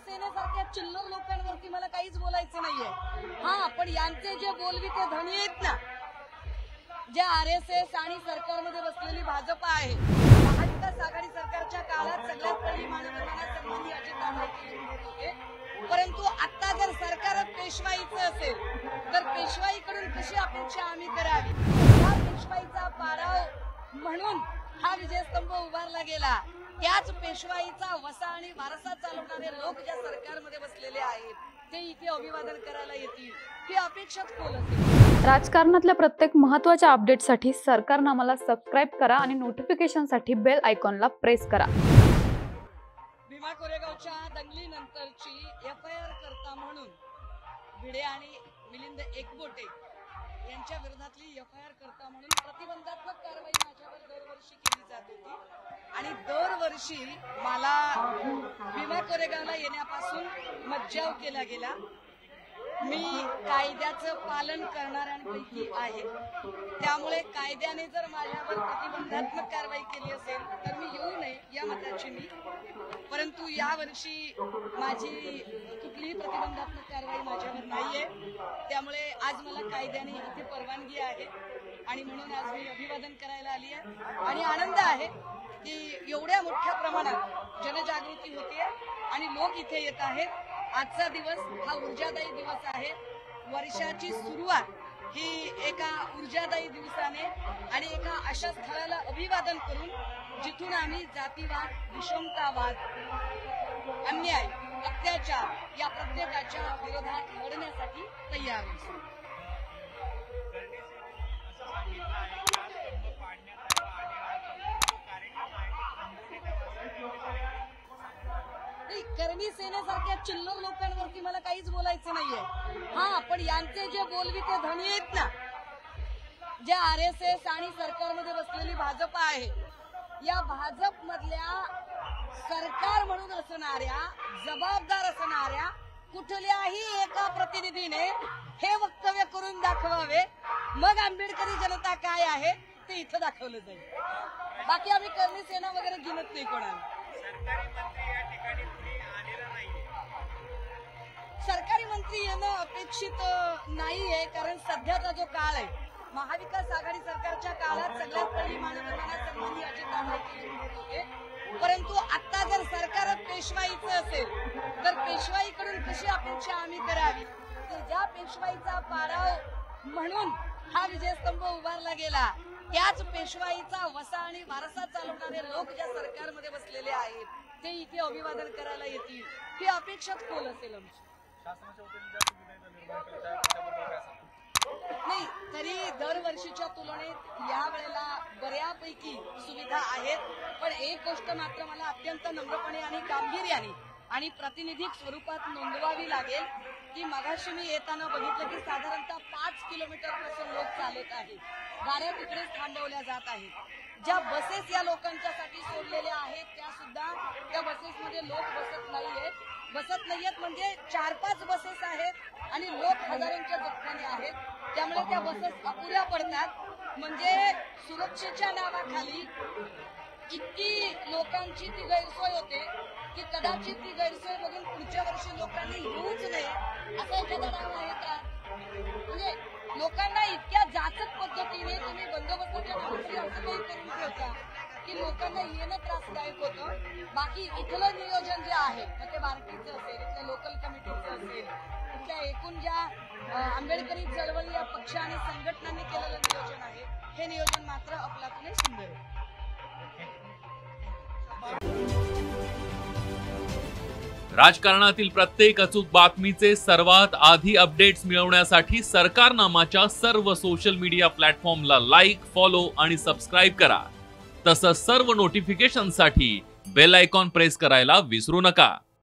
सेनेसारख्या चिल्लर लोकांवरती मला काहीच बोलायचं नाहीये। हा, पण यांचे जे बोलविते धनी आहेत ना, जे RSS आणि सरकारमध्ये बसलेली भाजप आहे, महाविकास आघाडी सरकारच्या काळात सगळ्यात पहिली मानवंदना सन्माननीय अजितदादा केली होते। परंतु आता जर सरकार पेशवाईचं असेल तर पेशवाईकडून कशी अपेक्षा आम्ही करावी, या पेशवाईचा पाराव म्हणून हा विजयस्तंभ उभारला गेला। त्याच पेशवाईचा वसा आणि वारसा चालवणारे लोक ज्या सरकारमध्ये बसलेले आहेत ते इथे अभिवादन करायला येतील ही अपेक्षाच खोल असेल। राजकारणातल्या प्रत्येक महत्त्वाच्या अपडेटसाठी सरकारनामाला सबस्क्राइब करा आणि नोटिफिकेशनसाठी बेल आयकॉनला प्रेस करा। भीमा कोरेगावच्या दंगलीनंतरची FIR करता म्हणून भिडे आणि मिलिंद एकबोटे यांच्या विरोधातली FIR करता म्हणून प्रतिबंधात्मक कारवाई माझ्यावर दरवर्षी केली जात होती आणि दरवर्षी मला भीमा कोरेगावला येण्यापासून मज्जाव केला गेला। मी कायद्याचं पालन करणाऱ्यांपैकी आहे, त्यामुळे कायद्याने जर माझ्यावर प्रतिबंधात्मक कारवाई केली असेल तर मी येऊ नये या मताची मी, परंतु यावर्षी माझी कुठलीही प्रतिबंधात्मक कारवाई माझ्यावर नाहीये, त्यामुळे आज मला कायद्याने इथे परवानगी आहे आणि म्हणून आज मी अभिवादन करायला आली आहे आणि आनंद आहे की एवढ्या मोठ्या प्रमाणात जनजागृती होतीये आणि लोक इथे येत आहेत। आजचा दिवस हा ऊर्जादायी दिवस आहे। वर्षाची सुरुवात ही एका ऊर्जादायी दिवसाने आणि एका अशा स्थळाला अभिवादन करून जिथून आम्ही जातीवाद, विषमतावाद, अन्याय, अत्याचार या प्रत्येकाच्या विरोधात लढण्यासाठी तयार आहोत। करणी सेनेसारख्या चिल्लर लोकांवरती मला काहीच बोलायचं नाहीये। हा, पण यांचे जे बोलविते धनी आहेत ना, जे RSS आणि सरकारमध्ये बसलेली भाजप आहे, या भाजप मधल्या सरकार म्हणून असणाऱ्या, जबाबदार असणाऱ्या कुठल्याही एका प्रतिनिधीने हे वक्तव्य करून दाखवावे, मग आंबेडकरी जनता काय आहे ते इथं दाखवलं जाईल। बाकी आम्ही करणी सेना वगैरे गिनत नाही कोणाला। सरकारी मंत्री येणं अपेक्षित नाहीये, कारण सध्याचा जो काळ आहे, महाविकास आघाडी सरकारच्या काळात सगळ्यात पहिली मानवंदना सन्माननीय अजितदादा केली होते। परंतु आता जर सरकार पेशवाईचं असेल तर पेशवाईकडून कशी अपेक्षा आम्ही करावी, तर ज्या पेशवाईचा पाराव म्हणून हा विजयस्तंभ उभारला गेला, त्याच पेशवाईचा वसा आणि वारसा चालवणारे लोक ज्या सरकारमध्ये बसलेले आहेत ते इथे अभिवादन करायला येतील ही अपेक्षाच खोल असेल आमची। नाही, तरी दरवर्षीच्या तुलनेत या वेळेला बऱ्यापैकी सुविधा आहेत, पण एक गोष्ट मात्र मला अत्यंत नम्रपणे आणि गांभीर्याने आणि प्रातिनिधिक स्वरूपात नोंदवावी लागेल की मगाशी मी येताना बघितलं की साधारणतः 5 किलोमीटर पासून लोक चालत आहेत, गाड्या तिकडेच थांबवल्या जात आहेत। ज्या बसेस या लोकांच्यासाठी सोडलेल्या आहेत त्या सुद्धा त्या बसेसमध्ये लोक बसत नाहीयेत म्हणजे 4-5 बसेस आहेत आणि लोक हजारांच्या जथ्याने आहेत, त्यामुळे त्या बसेस अपुऱ्या पडतात। म्हणजे सुरक्षेच्या नावाखाली इतकी लोकांची ती गैरसोय होते की कदाचित ती गैरसोय बघून पुढच्या वर्षी लोकांनी येऊच नये असा एखादा डाव आहे का? म्हणजे लोकांना इतक्या जाचक पद्धतीने तुम्ही बंदोबस्ताच्या नावाखाली असं काही करून ठेवता की लोकांना येणं त्रासदायक होतं। बाकी इथलं नियोजन जे आहे, मग ते बार्टीचं असेल, इथल्या लोकल कमिटीचं असेल, इथल्या एकूण ज्या आंबेडकरी चळवळी या पक्ष आणि संघटनांनी केलेलं नियोजन आहे, हे नियोजन मात्र अफलातून सुंदर आहे। राजकारणातील प्रत्येक अचूक बातमीचे सर्वात आधी अपडेट्स मिळवण्यासाठी सरकारनामाच्या सर्व सोशल मीडिया प्लॅटफॉर्मला लाईक, फॉलो आणि सबस्क्राईब करा। तसंच सर्व नोटिफिकेशनसाठी बेल आयकॉन प्रेस करायला विसरू नका।